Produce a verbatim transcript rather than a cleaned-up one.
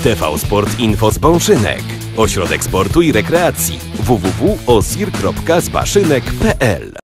T V Sport Info z Bąszynek. Ośrodek Sportu i Rekreacji w w w kropka osir kropka zbaszynek kropka p l